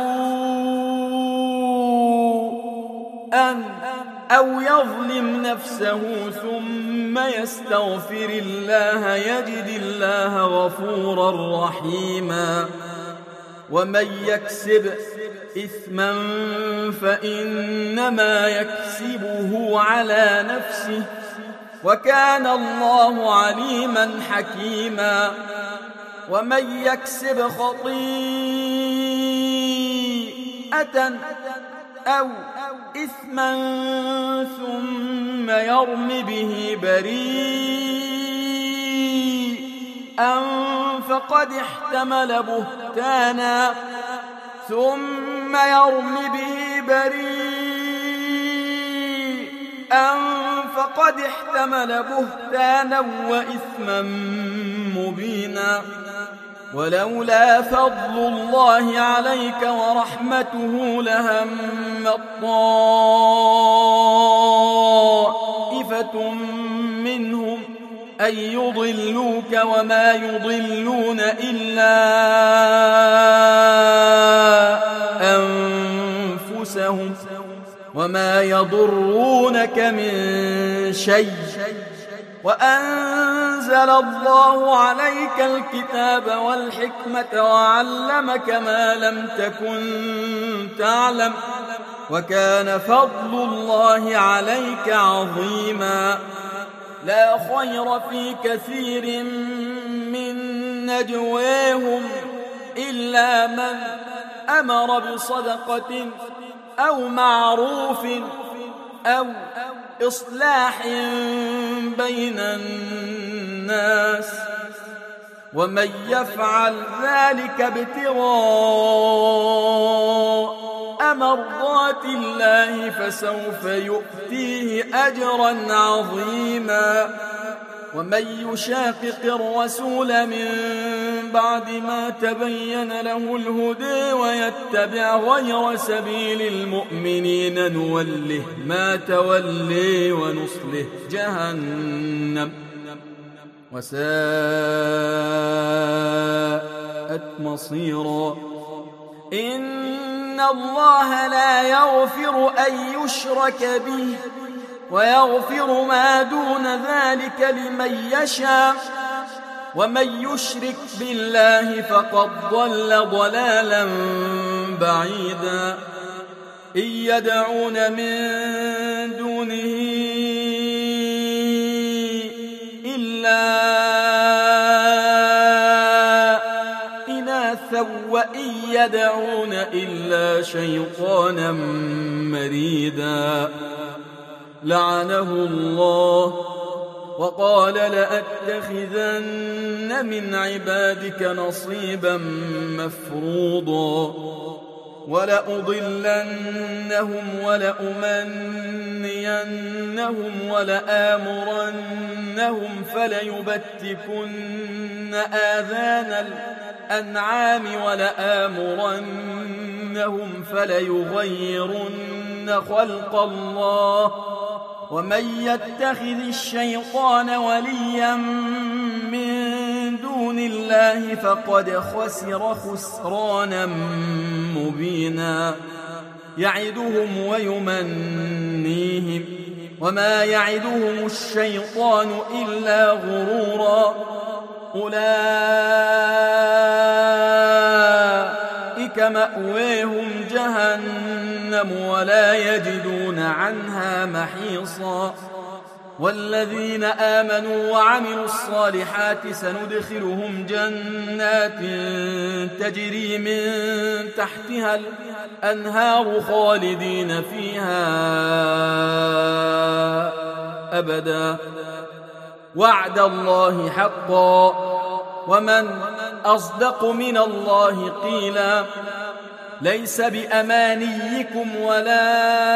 سوءا أو يظلم نفسه ثم يستغفر الله يجد الله غفورا رحيما ومن يكسب إثما فإنما يكسبه على نفسه وكان الله عليما حكيما ومن يكسب خطيئة أو إثما ثم يرم به بريئا فقد احتمل بهتانا ثم يرم به بريئا فقد احتمل بهتانا وإثما مبينا ولولا فضل الله عليك ورحمته لهم طائفة منهم أن يضلوك وما يضلون إلا أنفسهم وما يضرونك من شيء وأنزل الله عليك الكتاب والحكمة وعلمك ما لم تكن تعلم وكان فضل الله عليك عظيما لا خير في كثير من نجواهم إلا من أمر بصدقة أو معروف أو إصلاح بين الناس ومن يفعل ذلك ابتغاء مرضات الله فسوف يؤتيه أجرا عظيما ومن يشاقق الرسول من بعد ما تبين له الهدى ويتبع غير سبيل المؤمنين نوله ما تولي ونصله جهنم وساءت مصيرا إن الله لا يغفر أن يشرك به ويغفر ما دون ذلك لمن يشاء ومن يشرك بالله فقد ضل ضلالا بعيدا إن يدعون من دونه إلا إناثا وإن يدعون إلا شيطانا مريدا لعنه الله وقال لأتخذن من عبادك نصيبا مفروضا ولأضلنهم ولأمنينهم ولآمرنهم فليبتكن آذان الأنعام ولآمرنهم فليغيرن خلق الله ومن يتخذ الشيطان وليا من دون الله فقد خسر خسرانا مبينا يعدهم ويمنيهم وما يعدهم الشيطان إلا غرورا أولئك مأويهم جهنم ولا يجدون عنها محيصا والذين آمنوا وعملوا الصالحات سندخلهم جنات تجري من تحتها الأنهار خالدين فيها أبدا وعد الله حقا ومن أصدق من الله قيلا ليس بأمانيكم ولا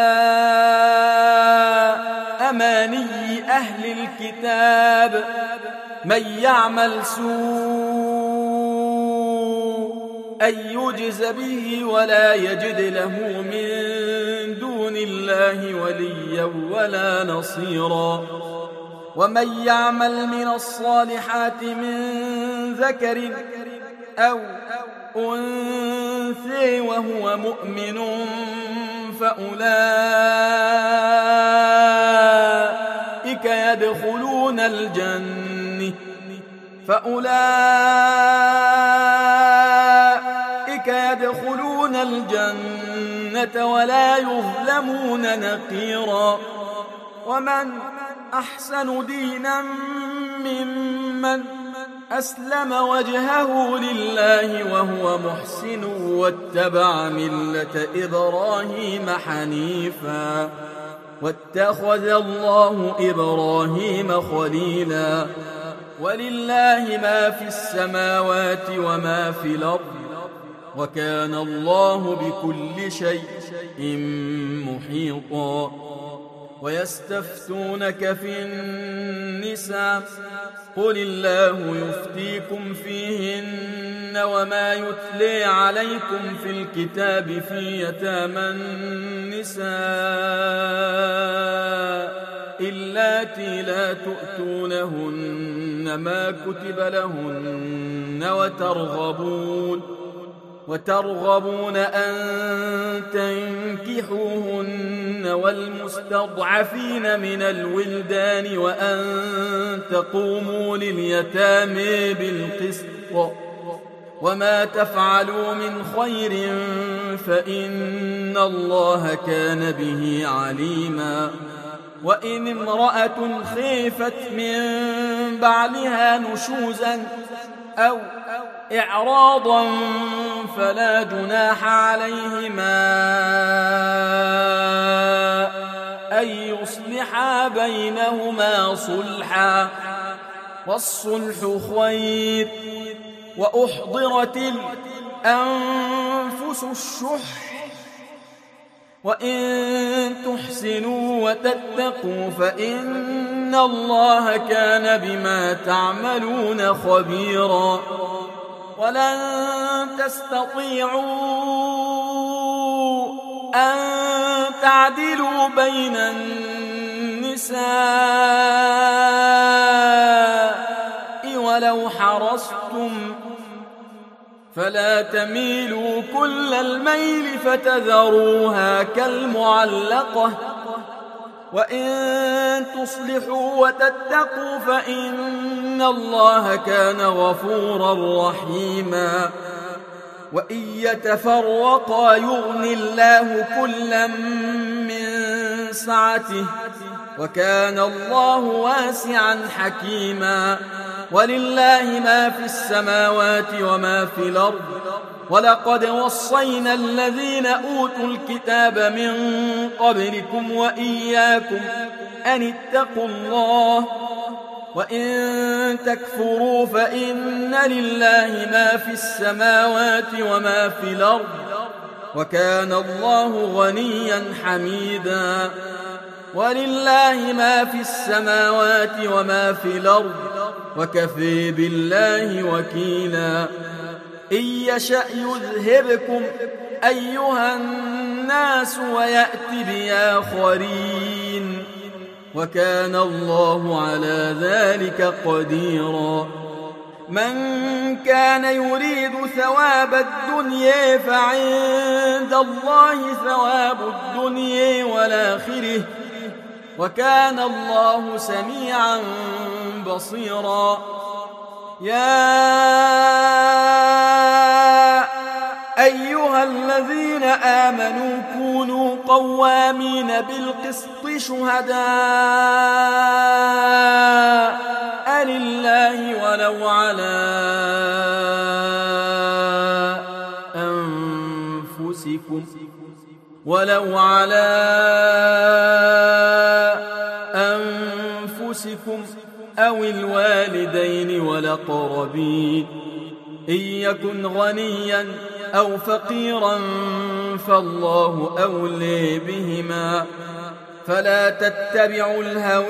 أماني أهل الكتاب من يعمل سوءا أن يجز به ولا يجد له من دون الله وليا ولا نصيرا. ومن يعمل من الصالحات من ذكر أو أنثى وهو مؤمن فأولئك يدخلون الجنة فأولئك يدخلون الجنة ولا يظلمون نقيرا. ومن أحسن دينا ممن أسلم وجهه لله وهو محسن واتبع ملة إبراهيم حنيفا واتخذ الله إبراهيم خليلا. ولله ما في السماوات وما في الأرض وكان الله بكل شيء محيطا. ويستفتونك في النساء قل الله يفتيكم فيهن وما يتلي عليكم في الكتاب في يتامى النساء اللاتي لا تؤتونهن ما كتب لهن وترغبون وترغبون أن تنكحوهن والمستضعفين من الولدان وأن تقوموا لليتامى بالقسط وما تفعلوا من خير فإن الله كان به عليما. وإن امرأة خيفت من بعلها نشوزا أو إعراضا فلا جناح عليهما أن يصلحا بينهما صلحا والصلح خير. وأحضرت الأنفس الشح وإن تحسنوا وتتقوا فإن الله كان بما تعملون خبيرا. ولن تستطيعوا أن تعدلوا بين النساء ولو حرصتم فلا تميلوا كل الميل فتذروها كالمعلقة. وإن تصلحوا وتتقوا فإن الله كان غفورا رحيما. وإن يتفرقا يغني الله كلا من سعته وكان الله واسعا حكيما. ولله ما في السماوات وما في الأرض ولقد وصينا الذين أوتوا الكتاب من قبلكم وإياكم أن اتقوا الله وإن تكفروا فإن لله ما في السماوات وما في الأرض وكان الله غنيا حميدا. ولله ما في السماوات وما في الأرض وكفى بالله وكيلا. إن يشأ يذهبكم أيها الناس ويأت بآخرين وكان الله على ذلك قديرا. من كان يريد ثواب الدنيا فعند الله ثواب الدنيا والآخرة وكان الله سميعا بصيرا. يا أيها الذين آمنوا كونوا قوامين بالقسط شهداء لله ولو على أنفسكم ولو على أنفسكم أو الوالدين والأقربين إن يكن غنيا أو فقيرا فالله أولي بهما فلا تتبعوا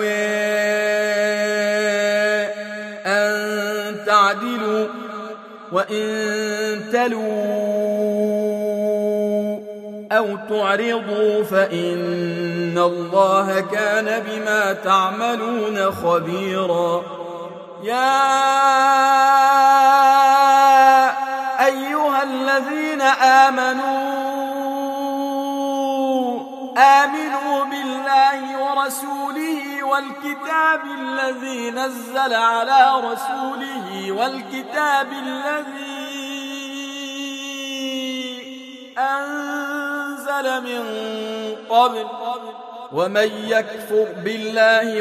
الهوى أن تعدلوا وإن تلوا أو تعرضوا فإن الله كان بما تعملون خبيرا. يا أيها الذين آمنوا آمنوا بالله ورسوله والكتاب الذي نزل على رسوله والكتاب الذي أنزل من قبل ومن يكفر بالله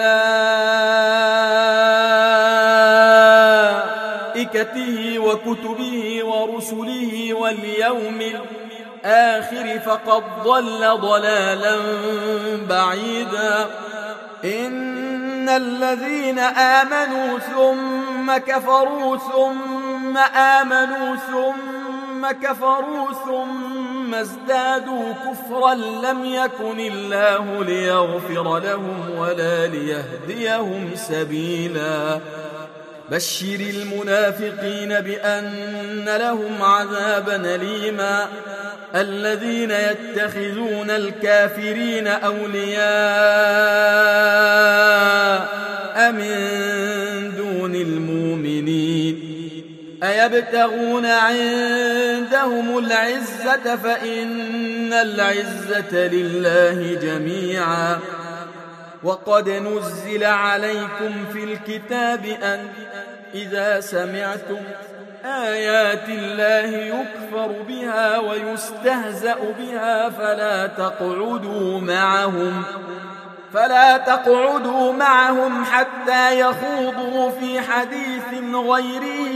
وملائكته وكتبه ورسله واليوم الآخر فقد ضل ضلالا بعيدا. إن الذين آمنوا ثم كفروا ثم آمنوا ثم كفروا ثم ازدادوا كفرا لم يكن الله ليغفر لهم ولا ليهديهم سبيلا. بشر المنافقين بأن لهم عذابا أليما. الذين يتخذون الكافرين أولياء من دون المؤمنين أيبتغون عندهم العزة فإن العزة لله جميعا. وقد نزل عليكم في الكتاب أن إذا سمعتم آيات الله يكفر بها ويستهزأ بها فلا تقعدوا معهم فلا تقعدوا معهم حتى يخوضوا في حديث غيره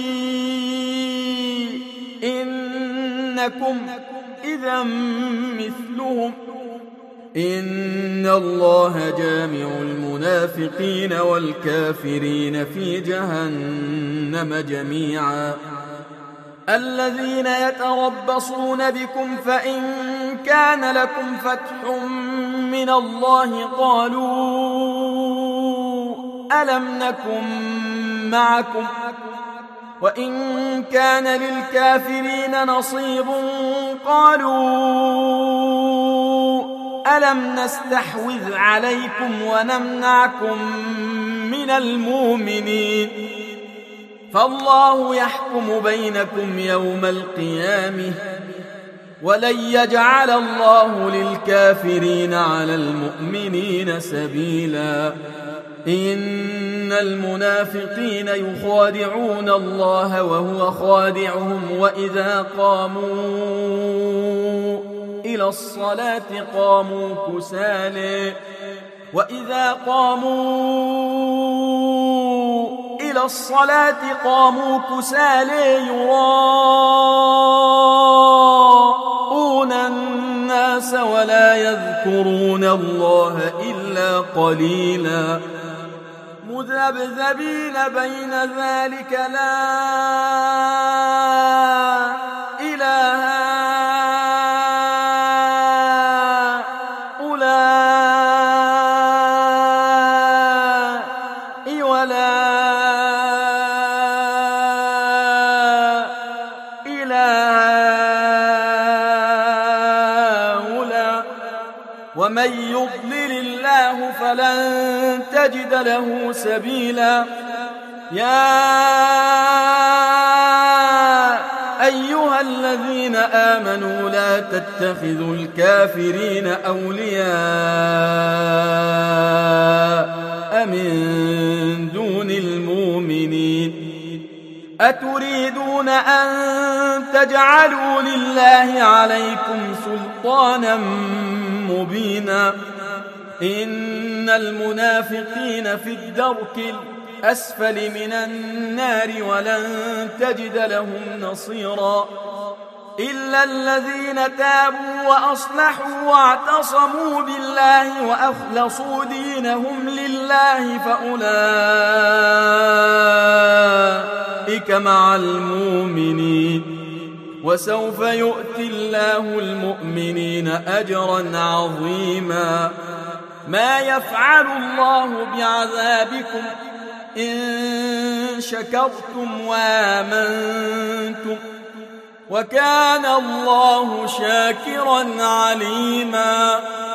إنكم إذا مثلهم إن الله جامع المنافقين والكافرين في جهنم جميعا. الذين يتربصون بكم فإن كان لكم فتح من الله قالوا ألم نكن معكم وإن كان للكافرين نصيب قالوا ألم نستحوذ عليكم ونمنعكم من المؤمنين فالله يحكم بينكم يوم القيامة ولن يجعل الله للكافرين على المؤمنين سبيلا. إن المنافقين يخادعون الله وهو خادعهم وإذا قاموا إلى الصلاة قاموا كسالى وإذا قاموا إلى الصلاة قاموا كسالى يراءون الناس ولا يذكرون الله إلا قليلا. مذبذبين بين ذلك لا إله ومن يضلل الله فلن تجد له سبيلا. يا أيها الذين آمنوا لا تتخذوا الكافرين أولياء من دون المؤمنين أتريدون أن تجعلوا لله عليكم سلطانا مبينا. إن المنافقين في الدرك الأسفل من النار ولن تجد لهم نصيرا إلا الذين تابوا وأصلحوا واعتصموا بالله وأخلصوا دينهم لله فأولئك مع المؤمنين وسوف يؤتي الله المؤمنين أجرا عظيما. ما يفعل الله بعذابكم إن شكرتم وآمنتم وكان الله شاكرا عليما.